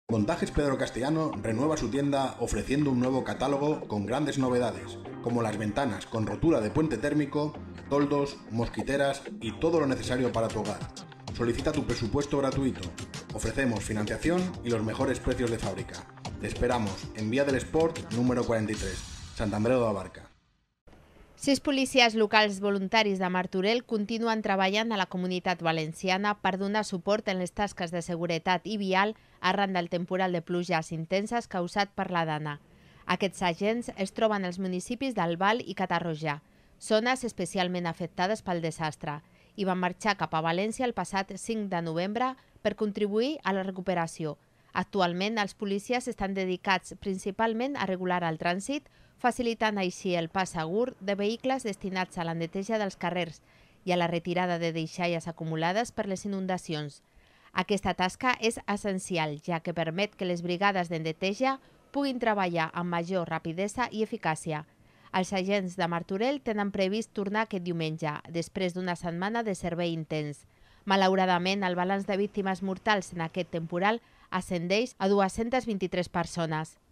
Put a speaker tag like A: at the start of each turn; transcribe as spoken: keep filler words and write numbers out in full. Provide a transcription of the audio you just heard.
A: Montajes Pedro Castellano renueva su tienda ofreciendo un nuevo catálogo con grandes novedades, como las ventanas con rotura de puente térmico, toldos, mosquiteras y todo lo necesario para tu hogar. Solicita tu presupuesto gratuito. Ofrecemos financiación y los mejores precios de fábrica. Te esperamos en Vía del Esport número cuarenta y tres, Sant Andreu de la Barca.
B: Sis policies locals voluntaris de Martorell continuen treballant a la comunitat valenciana per donar suport en les tasques de seguretat i vial arran del temporal de pluges intenses causat per la Dana. Aquests agents es troben als municipis d'Albal i Catarroja, zones especialment afectades pel desastre, i van marxar cap a València el passat cinc de novembre per contribuir a la recuperació. Actualment, els policies estan dedicats principalment a regular el trànsit, facilitant així el pas segur de vehicles destinats a la neteja dels carrers i a la retirada de deixalles acumulades per les inundacions. Aquesta tasca és essencial, ja que permet que les brigades de neteja puguin treballar amb major rapidesa i eficàcia. Els agents de Martorell tenen previst tornar aquest diumenge, després d'una setmana de servei intens. Malauradament, el balanç de víctimes mortals en aquest temporal ascendeix a dues-centes vint-i-tres persones.